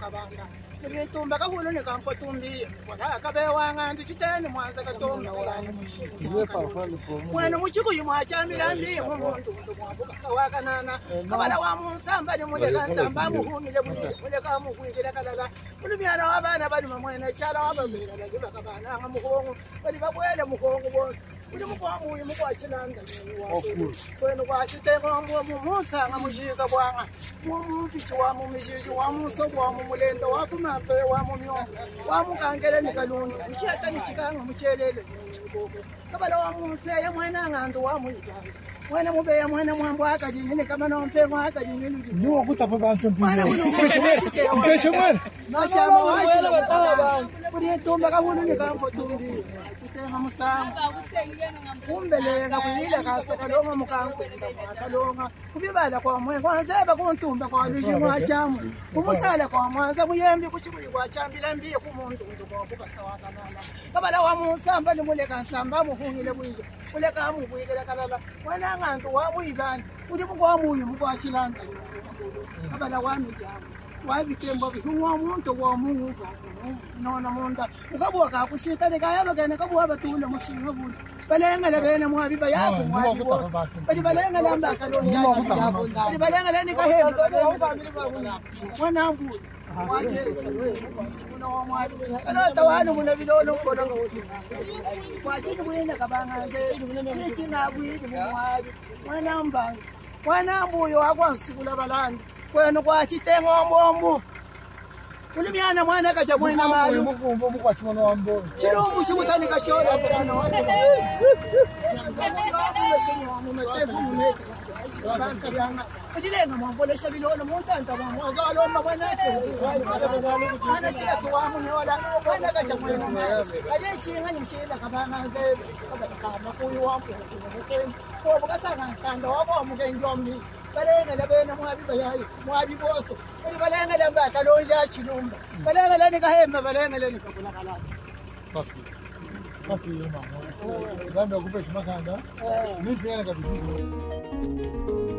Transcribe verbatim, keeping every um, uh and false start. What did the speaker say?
kabanga muri tumba kahulu ne kampo tumbi wala kabe wanga ndichitene mwanza katonga wala mwana muchiku yimwa chamirambi mumuntu ndo mwabuka sawaka nana kabala wa musamba ni mule kansamba muhungile mule mule kamukwikira kalala mulu byana wabana bali mamwena chala wababira la bakabana ngamukongo bali babwele mukongo bose uli mukwamu uyu mukwachilanga kwenu kwachitengo mumusanga mushika bwanga mumpichi wa mumishiji wa musobo wa mumulendo wa kumape wa mumyongo wa mukangele ni kalundu kucheta ni chikanga muchelele kabala wa museye mwana ngandu wa muiganga mwana mubeya mwana mwambo akadini kama nompengo akadini niwo kutapa bantu mwana mpeshe mwana mashamba washila kuri tumba kahulu ni kampo tumbi chitenga musanga kumbelenga kuyila kasta kalonga mukanko kalonga kubibala kwa mwe kwanza kuntumba kwa liji mwa chamu kumusala kwa mwanza muyembi kuchibuyi kwa chambila mbiye kumuntu ndo kwa kubasa wakanana kabala wa musamba ni muleka nsamba muhungile bwije muleka mubwigela kalala mwana ngantu wa muyibani uli mukwa muyu mukwa chilanga kabala wa mijamu wabitembo bihumwa muntu wa mungu nona munda ukabwa ka kushita de kaya bagana kabwa batule mushinga buli balenga la bene mu habiba yako mu habibo bali balenga la mbaka lo yachi bali balenga la ni kaheba mwana mbu wajesa kuna wa mwali ana tawani muna bilolo kono kwa chini bulenda kabanga nze china bwidi mu mwali mwana mbanga mwana mbu yo akwansikula balandi kwenu kwa chitengo mbombo uli myana mwana kacha mwana malu mukumbo mukwachimono wambo chilombu chikutani kashola bwana ujilenga mwambolesha bilolo muntanta mwagalo mabwanase ana chila suwamu nyola mwana kacha mwana malu aje chinga nyuchila kabanga nzebe kama kuyu wambo ko bukasanga kanda wabo mugenjombi balenga labena mwabiba yayi mwabiboso bali balenga lamba kalonja chilumba balenga lani kahema balenga lani kakula kalala basi basi mama ndio kupesha makanda ni pia kabisa